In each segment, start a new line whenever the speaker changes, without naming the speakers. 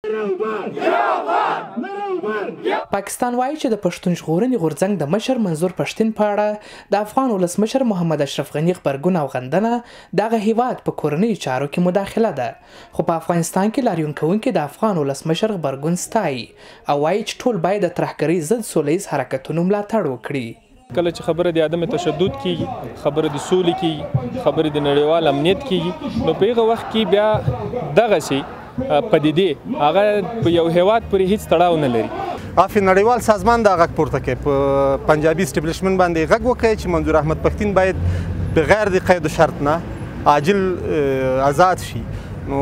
پاکستان وایي چې د پښتون ژغورنې غورځنګ د مشر منظور پښتین په اړه د افغان ولسمشر محمد اشرف غني غبرګون او غندنه دغه هیواد په کورنیو چارو کې مداخله ده، خو په افغانستان کې لاریون کوونکي د افغان ولسمشر غبرګون ستایي او وایي چې ټول باید د ترهګرۍ ضد سوله ییز حرکتونو ملاتړ وکړي.
کله چې خبره د عدم تشدد کیږي، خبره د سولې کیږي، خبره د نړیوال امنیت کیږي، نو په هغه وخت کې بیا دغسې پدیدې هغه په یو هیواد پورې هیڅ تړاو نه لري.
افغان نړیوال سازمان دا غږ پورته کوي، په پنجابي اسټبلیشمنت باندې غږ وکړي چې منظور احمد پښتین باید بغیر د قید و شرط نه عاجل آزاد شي. نو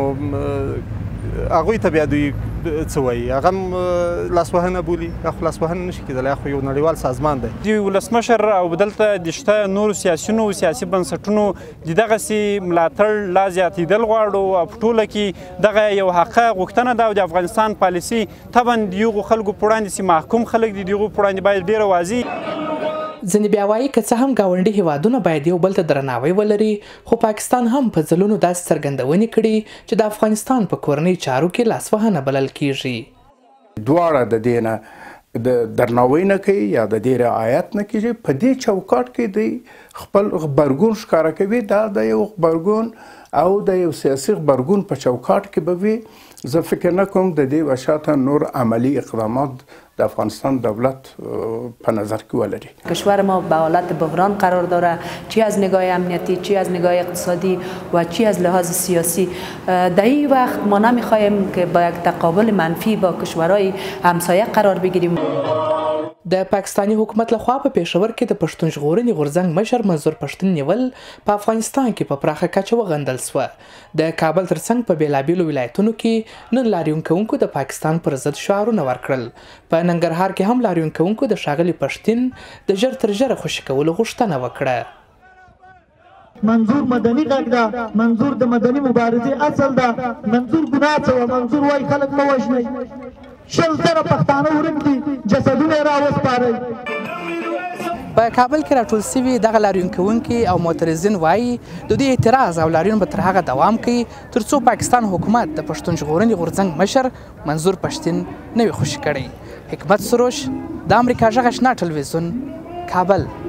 هغوی ته بیا دوی څه وایي؟ هغه هم لاسوهنه بولي، خو لاسوهنه نشي کېدلی، خو یو نړیوال سازمان دی.
د ولسمشر او دلته د شته نورو سیاسیونو سیاسي بنسټونو د دغسې ملاتړ لا زیاتېدل غواړو او په ټوله کې دغه یو حقه غوښتنه ده او د افغانستان پالیسي طبعا د هغو خلکو په وړاندې چې محکوم خلک دي د هغو په وړاندې باید ډېره واضح.
ځینې بیا وایي که څه هم ګاونډي هیوادونه باید یو بل ته درناوی ولري، خو پاکستان هم په ځلونو داسې څرګندونې کړي چې د افغانستان په کورنیو چارو کې لاسوهنه بلل کیږي.
دواړه د دې نه د درناوی نه کوي یا د دې رعایت نه کیږي. په دې چوکاټ کې د خپل غبرګون ښکاره کوي. دا د یو غبرګون او د یو سیاسي غبرګون په چوکاټ کې به وي. زه فکر نه کوم د دې وشاته نور عملی اقدامات د افغانستان دولت په نظر کې ولري.
کشور ما به حالت بحران قرار داره، چی از نگاه امنیتی، چی از نگاه اقتصادی و چی از لحاظ سیاسی. در این وقت ما نمیخواهیم که با یک تقابل منفی با کشورهای همسایه قرار بگیریم.
د پاکستانی حکومت لخوا په پېښور کې د پښتون ژغورنې غورځنګ مشر منظور پښتین نیول په افغانستان کې په پراخه کچه وغندل سوه. د کابل ترڅنګ په بېلابېلو ولایتونو کې نن لاریون کوونکو د پاکستان پر ضد شعارونه ورکړل. په ننګرهار کې هم لاریون کوونکو د ښاغلي پښتین د ژر تر ژره خوشي کولو غوښتنه وکړه.
منظور مدني غږ ده، منظور د مدني مبارزې اصل ده، منظور ګناه څه وه، منظور وایي خلک مه وژنئ، 100 زره پښتانه ورک دي، جسدونه یې راوسپارئ.
په کابل کې راټول سوي دغه لاریون کوونکي او معترضین وایي د دوی اعتراض او لاریون به تر هغه دوام کوي تر څو پاکستان حکومت د پښتون ژغورنې غورځنګ مشر منظور پښتین نه وي خوشي کړی. حکمت سروش، د امریکا غږ اشنا ټلویزیون، کابل.